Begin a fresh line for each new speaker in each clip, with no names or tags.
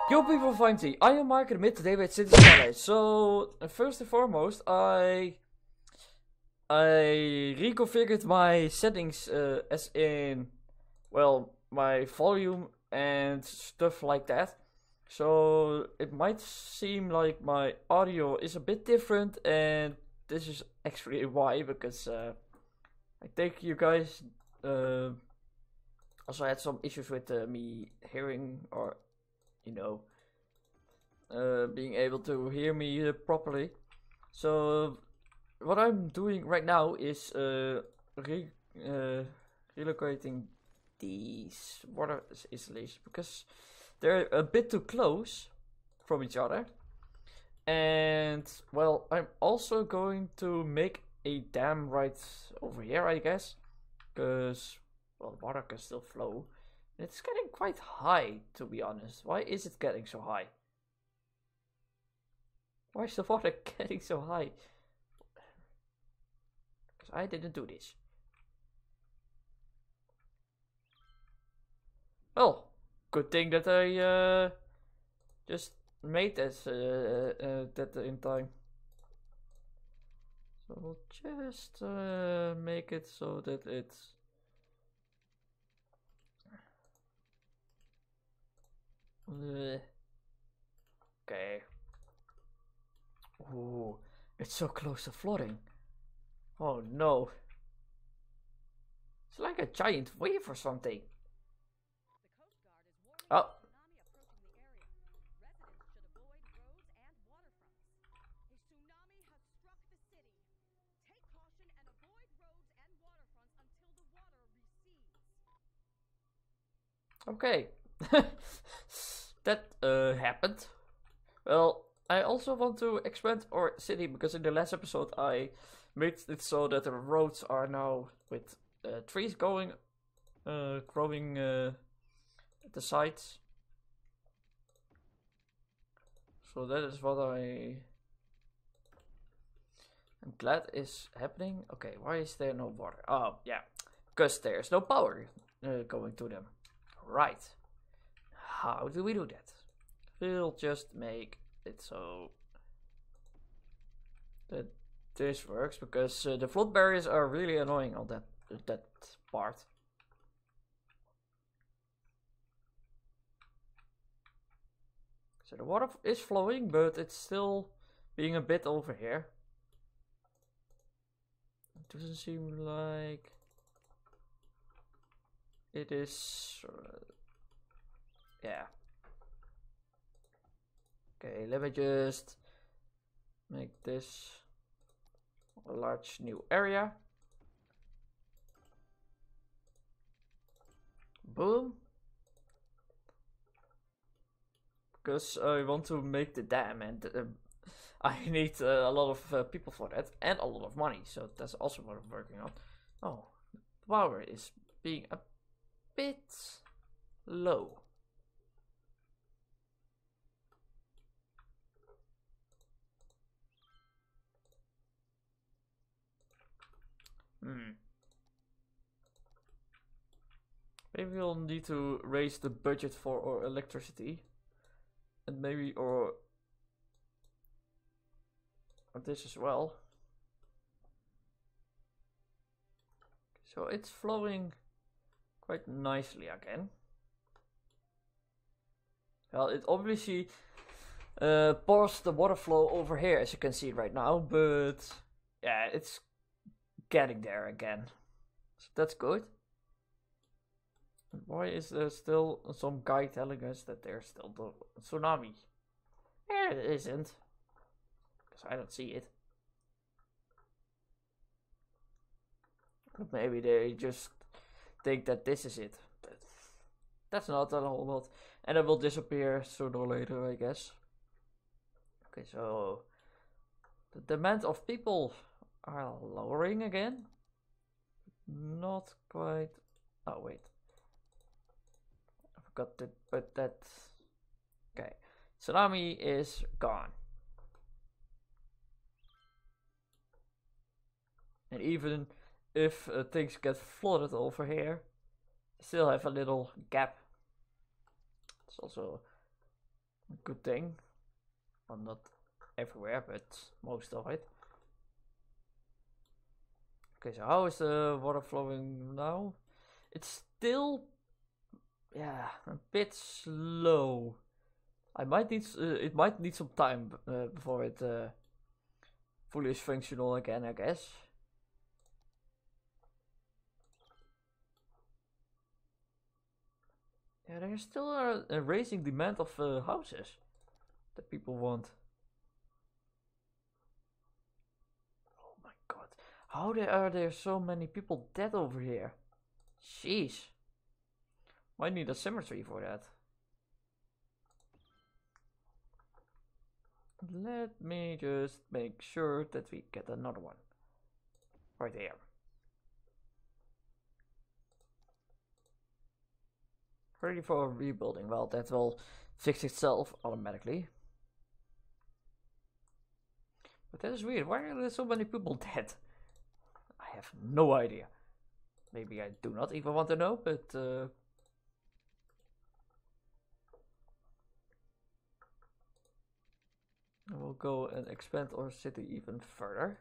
Yo people of IMT, I am Mark and today with City Skylines. So first and foremost, I reconfigured my settings as in, well, my volume and stuff like that. So it might seem like my audio is a bit different, and this is actually why, because I think you guys also had some issues with me hearing, or you know, being able to hear me properly. So what I'm doing right now is relocating these water installations because they're a bit too close from each other. And well, I'm also going to make a dam right over here, I guess, because well, water can still flow. It's getting quite high, to be honest. Why is it getting so high? Why is the water getting so high? Because I didn't do this. Well, good thing that I just made this that in time. So we'll just make it so that it's okay. Ooh, it's so close to flooding. Oh no. It's like a giant wave or something. Oh. Okay. That happened. Well, I also want to expand our city because in the last episode I made it so that the roads are now with trees growing at the sides. So that is what I'm glad is happening. Okay, why is there no water? Oh, yeah, because there's no power going to them. Right. How do we do that? We'll just make it so that this works, because the flood barriers are really annoying on that part. So the water is flowing, but it's still being a bit over here. It doesn't seem like it is. Yeah. Okay, let me just make this a large new area. Boom. Because I want to make the dam, and I need a lot of people for that, and a lot of money, so that's also what I'm working on. Oh, the power is being a bit low. Maybe we'll need to raise the budget for our electricity. And maybe or this as well. So it's flowing quite nicely again. Well, it obviously paused the water flow over here, as you can see right now, but yeah, it's getting there again. So that's good. Why is there still some guy telling us that there's still the tsunami? Yeah, it isn't. Because I don't see it. But maybe they just think that this is it. But that's not a whole lot. And it will disappear sooner or later, I guess. Okay, so the demand of people are lowering again. Not quite. Oh, wait. I forgot that, but that. Okay. Tsunami is gone. And even if things get flooded over here, still have a little gap. It's also Good thing. Well, not everywhere, but most of it. Okay, so how is the water flowing now? It's still, yeah, a bit slow. I might need, it might need some time before it fully is functional again, I guess. Yeah, there's still a rising demand of houses that people want. Oh my god, how are there so many people dead over here? Jeez, might need a cemetery for that. Let me just make sure that we get another one. Right there. Ready for rebuilding. Well, that will fix itself automatically. But that is weird. Why are there so many people dead? I have no idea. Maybe I do not even want to know, but we'll go and expand our city even further.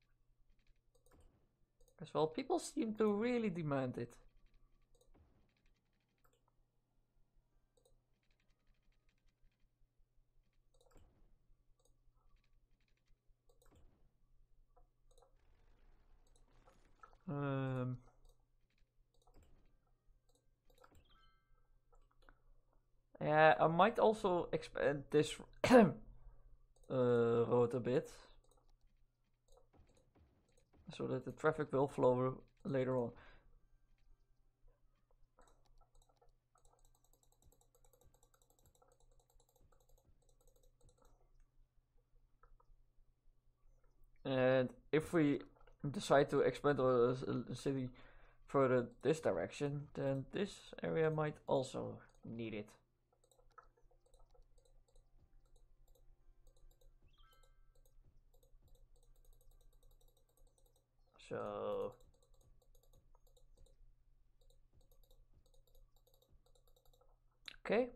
As well, people seem to really demand it. Yeah, I might also expand this road a bit, so that the traffic will flow later on. And if we decide to expand our city further this direction, then this area might also need it. So okay.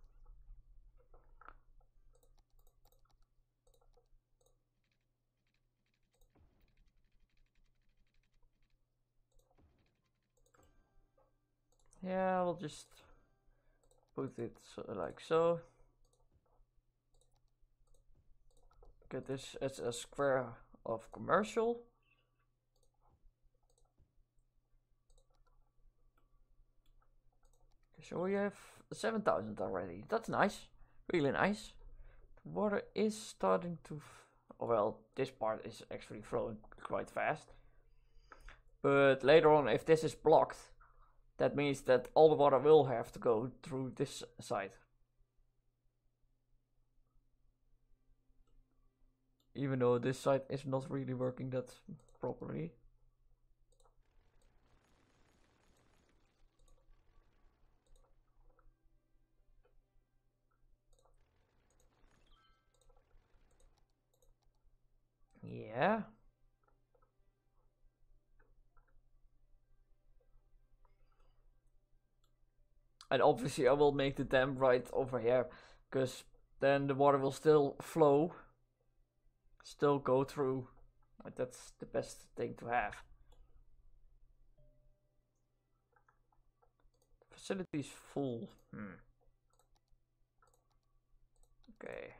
Yeah, we'll just put it like so. Get this as a square of commercial. So we have 7,000 already. That's nice. Really nice. The water is starting to... well, this part is actually flowing quite fast. But later on, if this is blocked, that means that all the water will have to go through this side. Even though this side is not really working that properly. Yeah. And obviously I will make the dam right over here, because then the water will still flow, still go through. That's the best thing to have. The facility is full. Okay.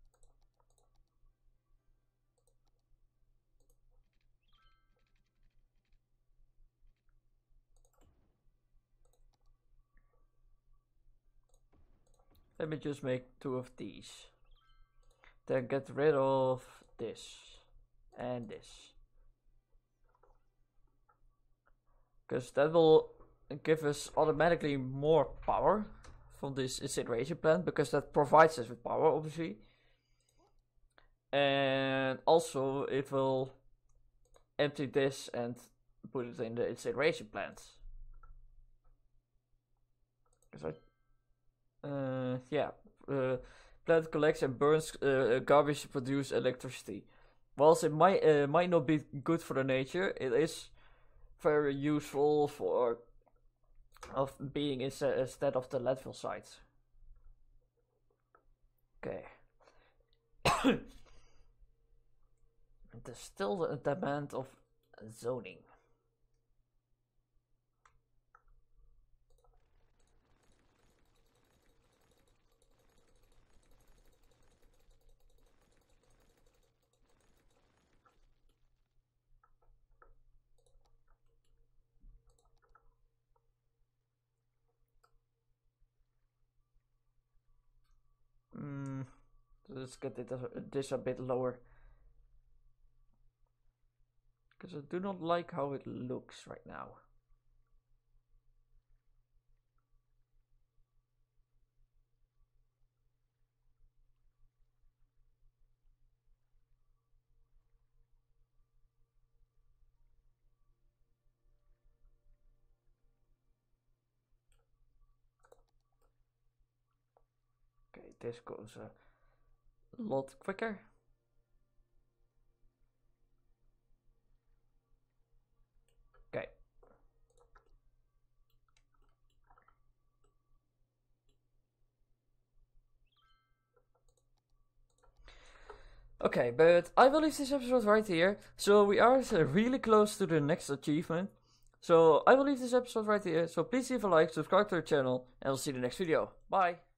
Let me just make 2 of these. Then get rid of this and this. Because that will give us automatically more power from this incineration plant, because that provides us with power, obviously. And also it will empty this and put it in the incineration plant. Because plant collects and burns garbage to produce electricity. Whilst it might not be good for the nature, it is very useful for being instead of the landfill sites. Okay. There's still the demand of zoning. Let's get this a bit lower. Because I do not like how it looks right now. Okay, this goes a lot quicker. Okay. Okay, but I will leave this episode right here. So we are really close to the next achievement. So I will leave this episode right here. So please leave a like, subscribe to the channel, and I'll see you in the next video. Bye!